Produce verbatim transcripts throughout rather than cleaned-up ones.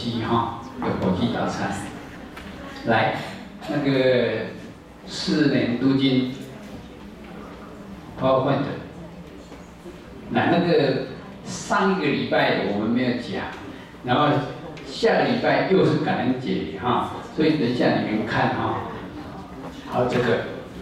鸡哈，有火鸡大餐。来，那个四年镀金 PowerPoint， 那那个上一个礼拜我们没有讲，然后下个礼拜又是感恩节哈，所以等一下你们看哈。好，这个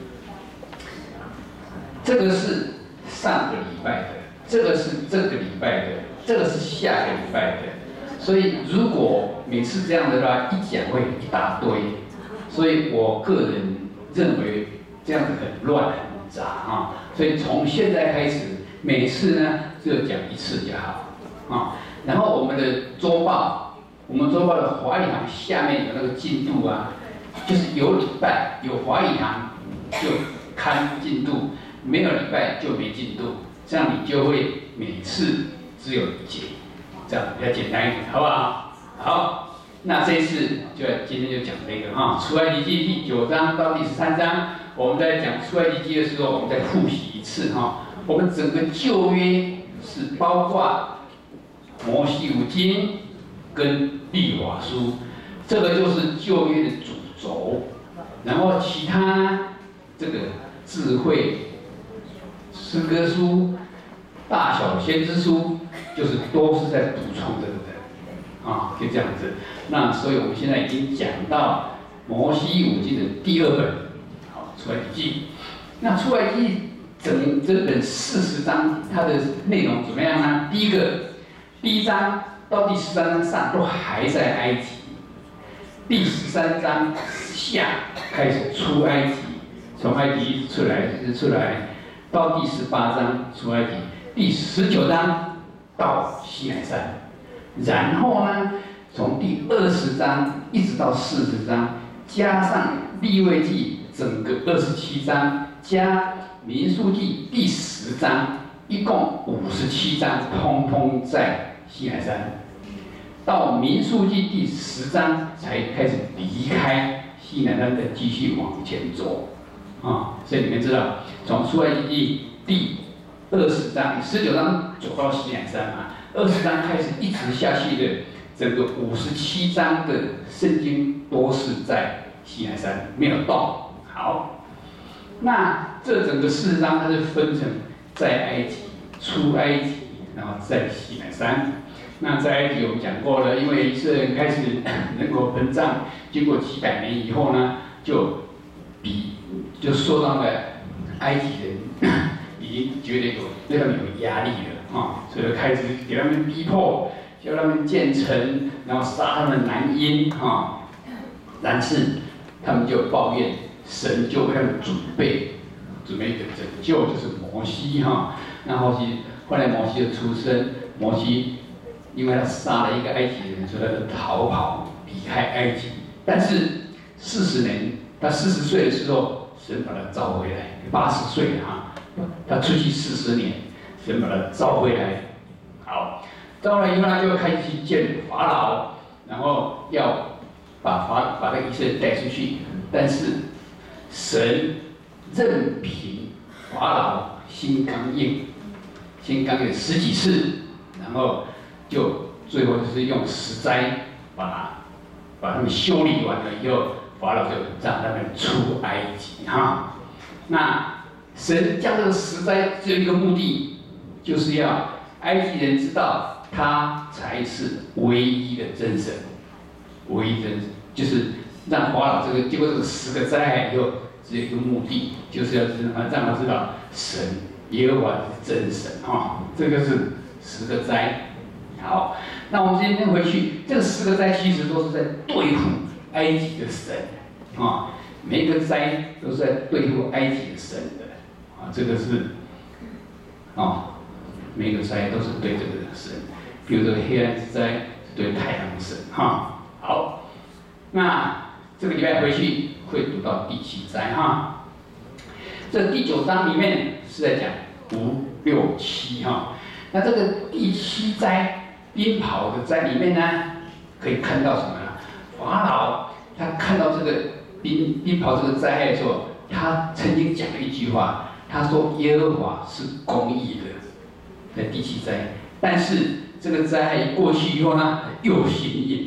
这个是上个礼拜的，这个是这个礼拜的，这个是下个礼拜的。所以如果每次这样的话，一讲会一大堆，所以我个人认为这样子很乱很杂啊。所以从现在开始，每次呢就讲一次就好啊。然后我们的周报，我们周报的华语行下面有那个进度啊，就是有礼拜有华语行就看进度，没有礼拜就没进度，这样你就会每次只有一节。这样比较简单一点，好不好？好，那这一次就今天就讲这个哈，出埃及记第九章到第十三章，我们在讲出埃及记的时候，我们再复习一次哈。我们整个旧约是包括摩西五经跟律法书，这个就是旧约的主轴，然后其他这个智慧、诗歌书、大小先知书。就是都是在补充这个的，啊，就这样子。那所以我们现在已经讲到摩西五经的第二本，好，出埃及记。那出埃及记整这本四十章，它的内容怎么样呢？第一个，第一章到第十三章上都还在埃及，第十三章下开始出埃及，从埃及一直出来，一直出来，到第十八章出埃及，第十九章。到西乃山，然后呢，从第二十章一直到四十章，加上利未记整个二十七章，加民数记第十章，一共五十七章，通通在西乃山。到民数记第十章才开始离开西乃山，再继续往前走，啊，所以你们知道，从出埃及记第二十章、十九章走到西乃山嘛，二十章开始一直下去的，整个五十七章的圣经都是在西乃山，没有动。好，那这整个四十章它是分成在埃及、出埃及，然后在西乃山。那在埃及我们讲过了，因为以色列人开始人口膨胀，经过几百年以后呢，就比就受到了埃及人。已经觉得有对他们有压力了啊，所以开始给他们逼迫，叫他们建城，然后杀他们男婴啊。但是他们就抱怨，神就为他们准备准备一个拯救，就是摩西哈。那后期后来摩西的出生，摩西因为他杀了一个埃及人，所以他就逃跑离开埃及。但是四十年，他四十岁的时候，神把他召回来，八十岁哈。他出去四十年，神把他召回来。好，召回来以后，他就开始去见法老，然后要把法把那个以色列带出去。但是神任凭法老心刚硬，心刚硬十几次，然后就最后就是用十灾把把他们修理完了以后，法老就让他们出埃及哈。那神将这个十灾只有一个目的，就是要埃及人知道他才是唯一的真神，唯一真神就是让法老这个经过这个十个灾害以后，只有一个目的，就是要让让他知道神耶和华是真神哈，这个是十个灾。好，那我们今天回去，这个十个灾其实都是在对付埃及的神啊，每一个灾都是在对付埃及的神的。啊，这个是，哦，每个灾都是对这个神，比如说黑暗之灾是对太阳神哈。好，那这个礼拜回去会读到第七灾哈。这第九章里面是在讲五六七哈。那这个第七灾冰雹的灾里面呢，可以看到什么呢？法老他看到这个冰冰雹这个灾害的时候，他曾经讲了一句话。他说：“耶和华是公义的，在第七灾。但是这个灾害过去以后呢，又心硬了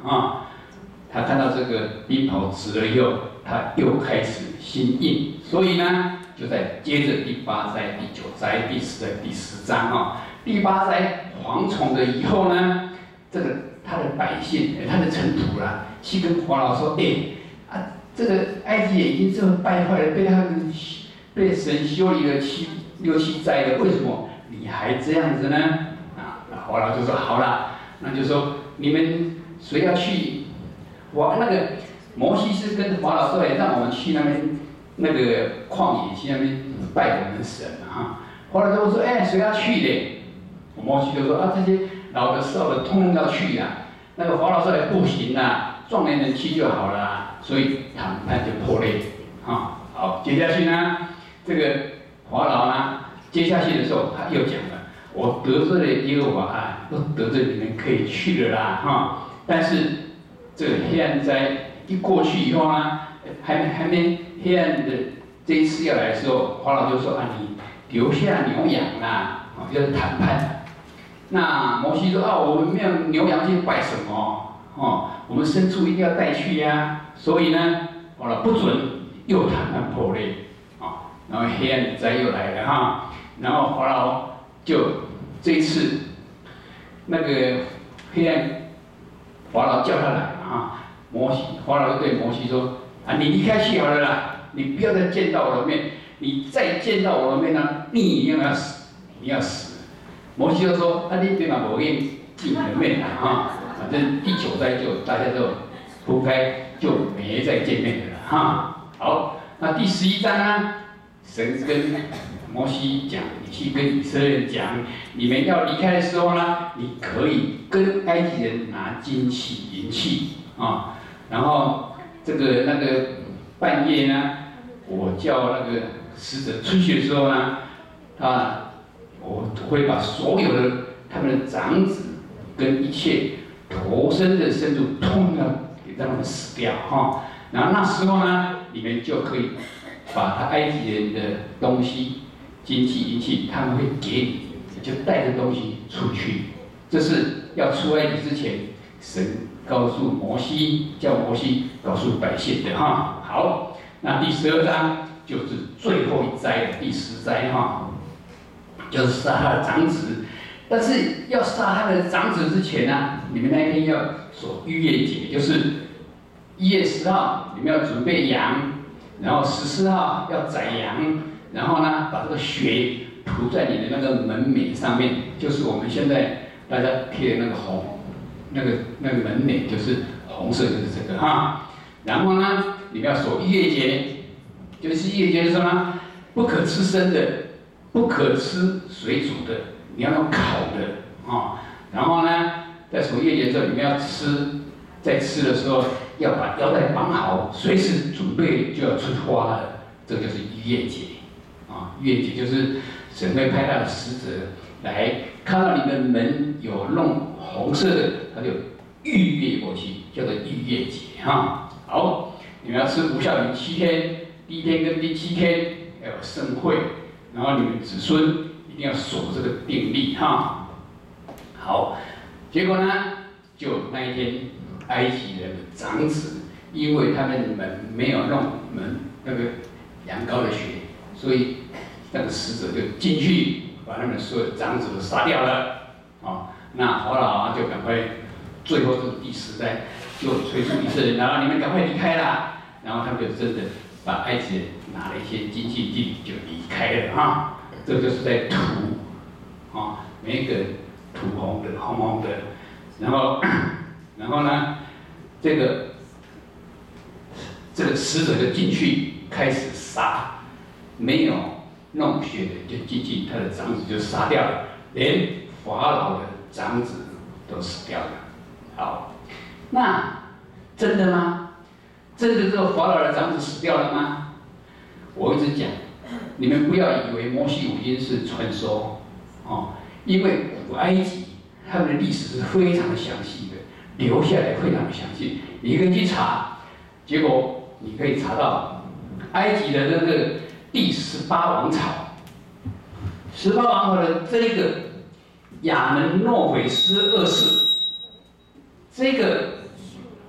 啊。他看到这个兵袍直了以后，他又开始心硬，所以呢，就在接着第八灾、第九灾、第十灾、第十章啊。第八灾蝗虫的以后呢，这个他的百姓、他的臣仆啦，去跟法老说：“哎，啊，这个埃及人已经这么败坏了，被他们被神修理了七六七灾了，为什么你还这样子呢？”啊，那法老就说：“好啦，那就说你们谁要去？”我那个摩西是跟法老说：“哎，让我们去那边那个旷野去那边拜我们神啊。”法老就说：“哎，谁要去的？”摩西就说：“啊，这些老的少的通通要去呀。”那个法老说：“哎，不行啦，壮年人去就好了。”所以谈判就破裂啊。好，接下去呢，这个法老呢，接下去的时候他又讲了：“我得罪了耶和华啊，都得罪你们可以去了啦哈。但是这个黑暗灾一过去以后呢，还没还没黑暗的这一次要来的时候，法老就说：啊，你留下牛羊啦，啊，就是谈判。那摩西说：啊，我们没有牛羊去拜什么？哦，我们牲畜一定要带去呀。所以呢，法老不准，又谈判破裂啊。然后黑暗灾又来了哈。然后法老就这一次那个黑暗，法老叫他来啊。摩西，法老就对摩西说：啊，你离开去好了啦，你不要再见到我的面，你再见到我的面呢，你一定要死，你要死。摩西就说：啊，你别把我给见你的面了哈，反正第九灾就大家都分开，就没再见面的了哈。好，那第十一章呢，神跟摩西讲，你去跟以色列人讲，你们要离开的时候呢，你可以跟埃及人拿金器、银器啊。然后这个那个半夜呢，我叫那个使者出去的时候呢，啊，我会把所有的他们的长子跟一切投生的牲畜，通要给他们死掉哈。然后那时候呢，你们就可以把他埃及人的东西、金器、银器，他们会给你，就带着东西出去。这是要出埃及之前，神告诉摩西，叫摩西告诉百姓的哈。好，那第十二章就是最后一灾的第十灾哈，就是杀他的长子。但是要杀他的长子之前呢，你们那一天要守逾越节，就是一月十号，你们要准备羊，然后十四号要宰羊，然后呢把这个血涂在你的那个门楣上面，就是我们现在大家贴的那个红。那个那个门楣就是红色，就是这个哈。然后呢，你们要守逾越节，就是逾越节是什么？不可吃生的，不可吃水煮的，你要用烤的啊。然后呢，在守逾越节的时候，你们要吃，在吃的时候要把腰带绑好，随时准备就要出花了。这个就是逾越节啊。逾越节就是神会派他的使者来，看到你的门有弄红色的，他就逾越过去，叫做逾越节哈。好，你们要吃无酵鱼七天，第一天跟第七天要有盛会，然后你们子孙一定要守这个定例哈。好，结果呢，就那一天，埃及人的长子，因为他们门没有弄门那个羊羔的血，所以那个使者就进去，把他们所有的长子都杀掉了啊。那法老啊，就赶快，最后这个第十灾就催促以色列人，然后你们赶快离开啦。然后他们就真的把埃及人拿了一些金器地就离开了哈。这就是在涂啊，每一个涂红的，红红的。然后，然后呢，这个这个使者就进去开始杀，没有弄血的就进去，他的长子就杀掉了，连法老的长子都死掉了。好，那真的吗？真的这个法老的长子死掉了吗？我一直讲，你们不要以为摩西五经是传说，哦，因为古埃及他们的历史是非常的详细的，留下来非常的详细，你可以去查，结果你可以查到埃及的那个第十八王朝，十八王朝的这个亚门诺斐斯二世，这个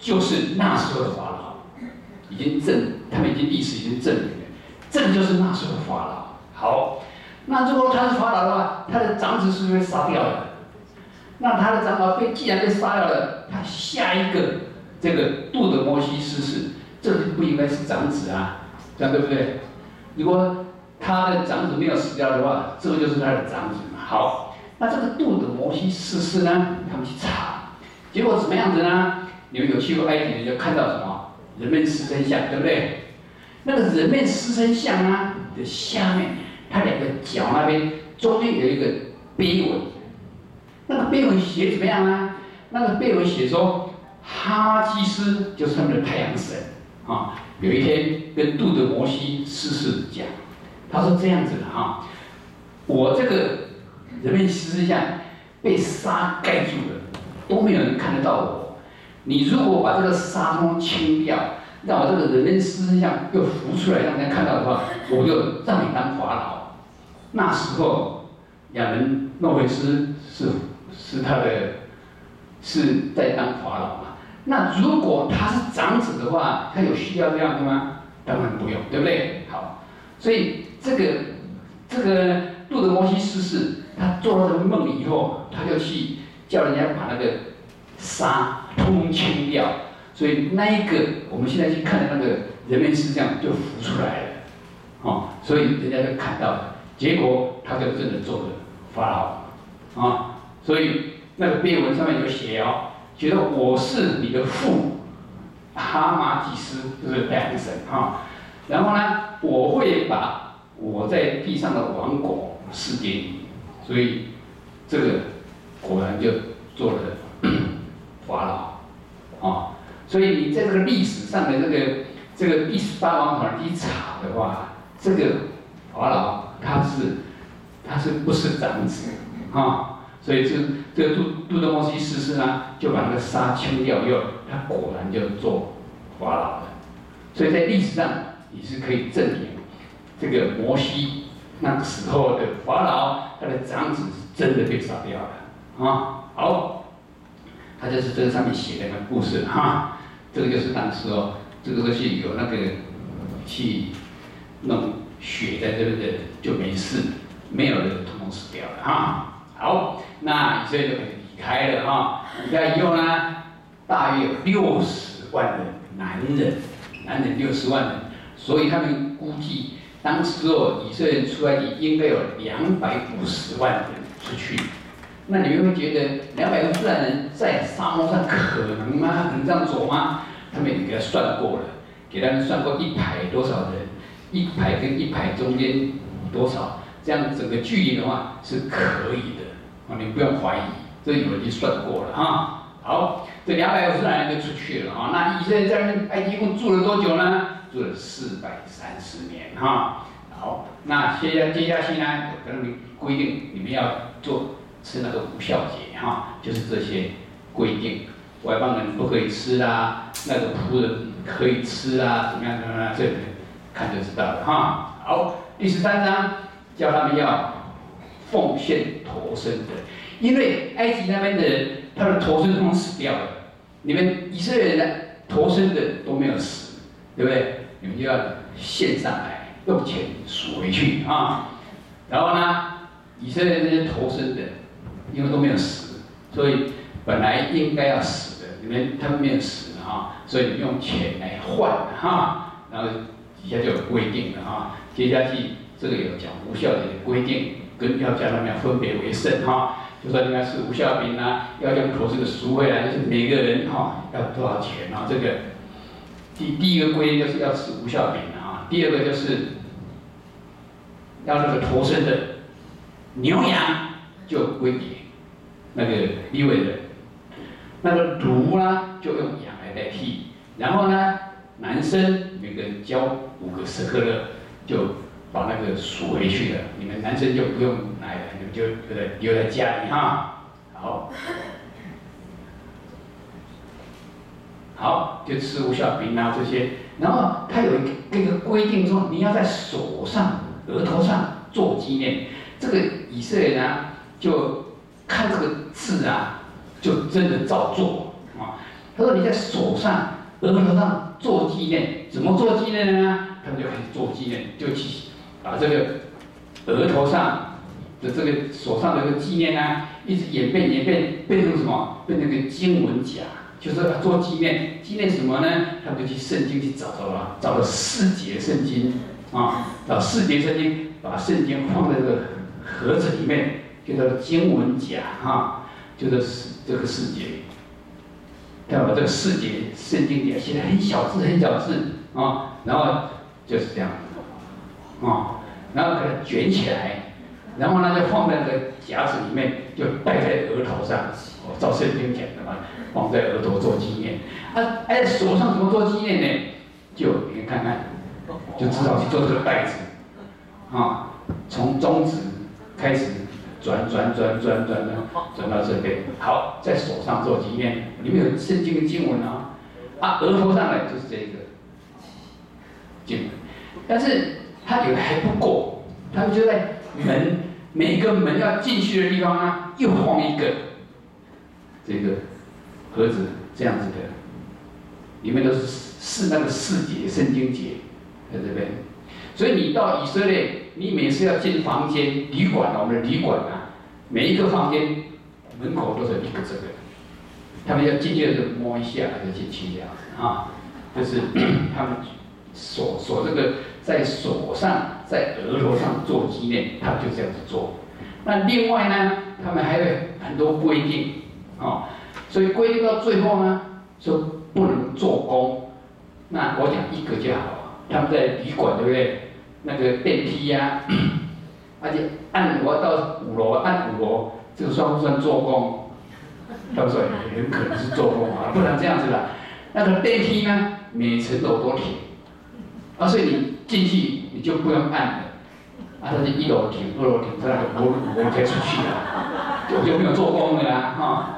就是那时候的法老，已经证，他们已经历史已经证明了，这个就是那时候的法老。好，那如果他是法老的话，他的长子是不是被杀掉了？那他的长老被既然被杀掉了，他下一个这个杜德摩西逝世，这就不应该是长子啊，这样对不对？如果他的长子没有死掉的话，这个就是他的长子嘛。好，那这个杜德摩西逝世呢，他们去查，结果怎么样子呢？你们有去过埃及，你就看到什么人面狮身像，对不对？那个人面狮身像呢的下面，它两个脚那边中间有一个碑文，那个碑文写怎么样呢？那个碑文写说，哈基斯就是他们的太阳神啊，有一天跟杜德摩西逝世讲，他说这样子的哈，我这个人面狮身像被沙盖住了，都没有人看得到我。你如果把这个沙通清掉，让我这个人面狮身像又浮出来，让人家看到的话，我就让你当法老。那时候，亚门诺菲斯是是他的是在当法老嘛？那如果他是长子的话，他有需要这样的吗？当然不用，对不对？好，所以这个这个杜德摩西逝世，他做了这个梦以后，他就去叫人家把那个沙通清掉，所以那一个我们现在去看的那个人面狮像就浮出来了，哦，所以人家就看到了，结果他就真的做了法老，啊，所以那个碑文上面有写哦，觉得我是你的父，哈马吉斯就是太阳神啊，然后呢，我会把我在地上的王国赐给你，所以这个果然就做了法老，啊，所以你在这个历史上的这个这个第十八王朝一查的话，这个法老他是他是不是长子啊？所以这这个杜杜德摩西逝世呢，就把那个沙清掉以后，他果然就做法老了。所以在历史上你是可以证明，这个摩西那个时候的法老，他的长子是真的被杀掉了啊。好。他就是这个上面写的那个故事哈，这个就是当时哦，这个东西有那个去弄血在这边的就没事，没有人统统死掉了哈。好，那以色列就可以离开了哈。离开以后呢，大约有六十万的男人，男人六十万人，所以他们估计当时哦，以色列出埃及应该有两百五十万人出去。那你们会觉得两百五十万人在沙漠上可能吗？可能这样走吗？他们也给他算过了，给他们算过一排多少人，一排跟一排中间多少，这样整个距离的话是可以的，啊，你不用怀疑，这有人已经算过了哈。好，这两百五十万人就出去了啊。那以色列在埃及一共住了多久呢？住了四百三十年哈。好，那接下接下去呢，有跟他们规定，你们要做。吃那个无酵节哈，就是这些规定，外邦人不可以吃啦，那个仆人可以吃啦，怎么样怎么样，这个看就知道了哈。好，第十三章叫他们要奉献头生的，因为埃及那边的人他的头生通死掉了，你们以色列人的头生的都没有死，对不对？你们就要献上来，用钱赎回去啊。然后呢，以色列这些头生的。因为都没有死，所以本来应该要死的，你们他们没有死哈，所以你们用钱来换哈，然后底下就有规定了哈。接下去这个有讲无效的规定，跟要叫他们要分别为圣哈，就说你们要吃无效饼啊，要用投这个赎回来，就是每个人哈要多少钱啊？这个第第一个规定就是要吃无效饼啊，第二个就是要那个投生的牛羊就归给。那个利未人，那个驴呢就用羊来代替，然后呢，男生每个人交五个舍克勒，就把那个赎回去了。你们男生就不用来了，你们就留在留在家里哈。好，好，就吃无效饼啊这些。然后他有一个规定说，你要在手上、额头上做纪念。这个以色列人啊，就看这个字啊，就真的照做啊。 他说你在手上、额头上做纪念，怎么做纪念呢？他们就开始做纪念，就去把这个额头上的这个手上的这个纪念啊，一直演变演变变成什么？变成个经文甲，就是要做纪念。纪念什么呢？他们就去圣经去找找了，找了四节圣经啊，找四节圣经，把圣经放在这个盒子里面，就叫做经文甲哈，就是这个四节。要把这个四节圣经点写的很小字很小字啊，然后就是这样啊，然后给它卷起来，然后呢就放在这个夹子里面，就戴在额头上。我照圣经讲的嘛，放在额头做纪念。啊，哎，手上怎么做纪念呢？就你看看，就知道去做这个带子啊，从中指开始。转转转转转转转到这边，好，在手上做纪念，里面有圣经的经文啊，啊，额头上来就是这个经文，但是它有的还不够，他们就在门每个门要进去的地方呢，又放一个这个盒子这样子的，里面都是是那个四节圣经节在这边，所以你到以色列。你每次要进房间，旅馆啊，我们的旅馆啊，每一个房间门口都是一个这个，他们要进去的时候摸一下就进去这样子啊，就是他们手手这个在手上、在额头上做纪念，他们就这样子做。那另外呢，他们还有很多规定啊，所以规定到最后呢，说不能做工。那我讲一个就好了，他们在旅馆对不对？那个电梯呀、啊，而且按我要到五楼，按五楼，这个算不算做工？他们说很可能是做工啊，不然这样子啦。那个电梯呢，每层楼都停，啊，所以你进去你就不用按了，啊，它就一楼停，二楼停，三楼五五楼才出去了，就就没有做工的啦，哈。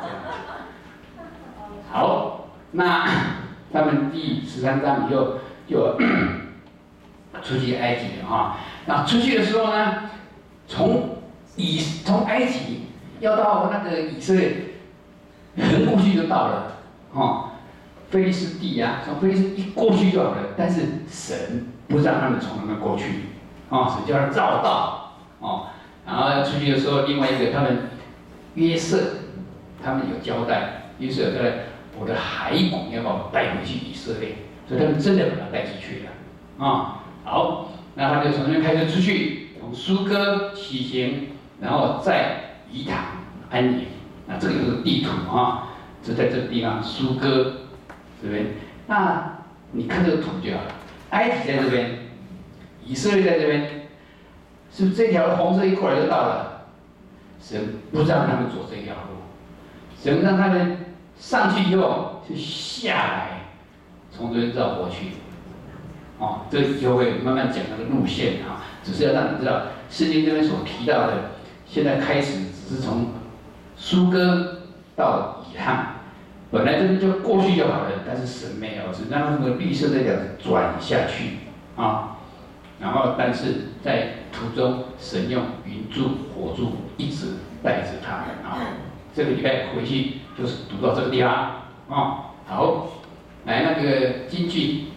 好，那他们第十三章以后就。出去埃及了哈，那出去的时候呢，从以从埃及要到那个以色列，横过去就到了，哦，菲利斯地啊，从菲利斯一过去就好了。但是神不让他们从那边过去，哦，神叫他绕道，哦，然后要出去的时候，另外一个他们约瑟，他们有交代，约瑟有交代，我的骸骨要把我带回去以色列，所以他们真的把他带出去了，啊、哦。好，那他就从那边开始出去，从苏哥起行，然后在以坦安营。那这个就是地图啊，就在这个地方，苏哥这边。那你看这个图就好了。埃及在这边，以色列在这边，是不是这条红色一过来就到了？神不让他们走这条路，神让他们上去以后就下来，从这边绕过去。哦，这就会慢慢讲那个路线啊，只是要让你知道，圣经这边所提到的，现在开始只是从苏哥到以汉，本来这边就过去就好了，但是神没有，只让那个绿色这条转下去啊，然后但是在途中，神用云柱、火柱一直带着他们啊。这个礼拜回去就是读到这个地方啊。好，来那个金句。